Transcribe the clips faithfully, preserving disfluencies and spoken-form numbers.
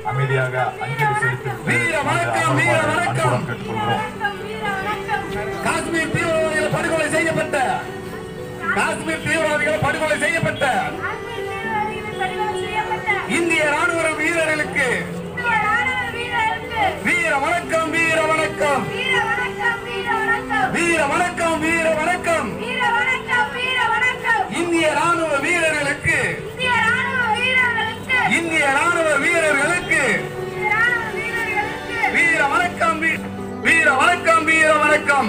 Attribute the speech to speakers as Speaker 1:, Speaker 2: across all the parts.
Speaker 1: அமைதியாக அஞ்சலி செலுத்திவிட்டு
Speaker 2: வீர வணக்கம், வீர வணக்கம்.
Speaker 1: அன்புடன் கேட்டுக்கொள்கிறோம்.
Speaker 2: காஷ்மீர் தீவிரவாதிகள் படுகொலை செய்யப்பட்ட காஷ்மீர் தீவிரவாதிகள் படுகொலை செய்யப்பட்ட இந்திய ராணுவ வீரர்களுக்கு வீர வணக்கம், வீர வணக்கம், வீர வணக்கம், வீர வணக்கம். இந்திய ராணுவ வீரர்களுக்கு இந்திய ராணுவ வீரர்களுக்கு வீர வணக்கம், வீர வணக்கம், வீர வணக்கம்.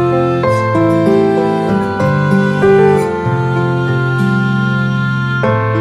Speaker 3: you.